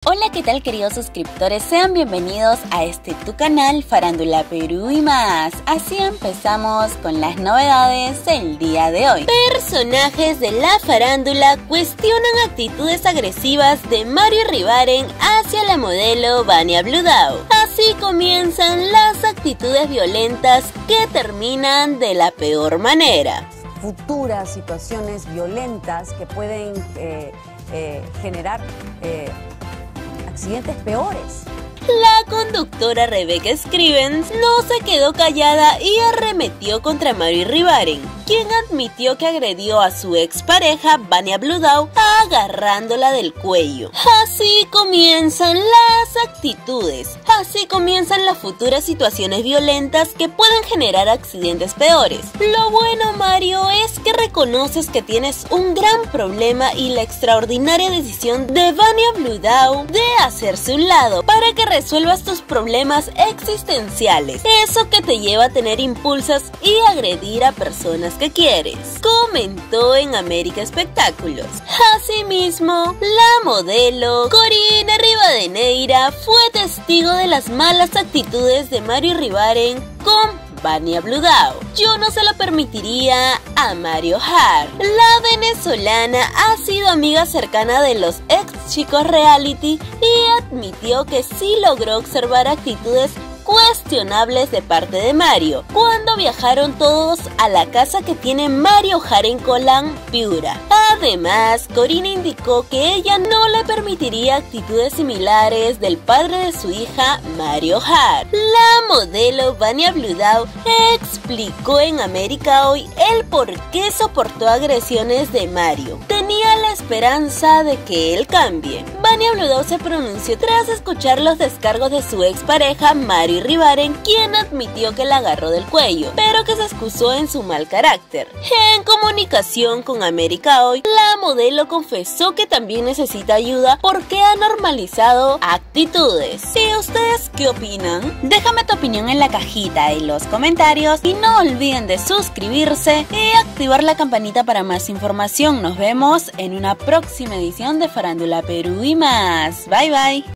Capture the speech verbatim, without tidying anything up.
Hola, ¿qué tal, queridos suscriptores? Sean bienvenidos a este tu canal Farándula Perú y más. Así empezamos con las novedades del día de hoy. Personajes de la farándula cuestionan actitudes agresivas de Mario Iribarren hacia la modelo Vania Bludau. Así comienzan las actitudes violentas que terminan de la peor manera. Futuras situaciones violentas que pueden eh, eh, generar eh, accidentes peores. La conductora Rebecca Scrivens no se quedó callada y arremetió contra Mario Iribarren, quien admitió que agredió a su expareja Vania Bludau agarrándola del cuello. Así comienzan las actitudes, así comienzan las futuras situaciones violentas que pueden generar accidentes peores. Lo bueno, Mario, es que reconoces que tienes un gran problema y la extraordinaria decisión de Vania Bludau de hacerse un lado para que resuelvas tus problemas existenciales, eso que te lleva a tener impulsos y agredir a personas que quieres, comentó en América Espectáculos. Asimismo, la modelo Corina Rivadeneira fue testigo de las malas actitudes de Mario Iribarren con Vania Bludau. Yo no se lo permitiría a Mario Hart. La venezolana ha sido amiga cercana de los ex chicos reality y admitió que sí logró observar actitudes cuestionables de parte de Mario cuando viajaron todos a la casa que tiene Mario Hart en Colán, Piura. Además, Corina indicó que ella no le permitiría actitudes similares del padre de su hija, Mario Hart. La modelo Vania Bludau explicó en América Hoy el por qué soportó agresiones de Mario. Tenía la esperanza de que él cambie. Vania Bludau se pronunció tras escuchar los descargos de su expareja Mario Iribarren, quien admitió que la agarró del cuello, pero que se excusó en su mal carácter. En comunicación con América Hoy, la modelo confesó que también necesita ayuda porque ha normalizado actitudes. ¿Y ustedes qué opinan? Déjame tu opinión en la cajita de los comentarios y no olviden de suscribirse y activar la campanita para más información. Nos vemos en una próxima edición de Farándula Perú y más. Bye bye.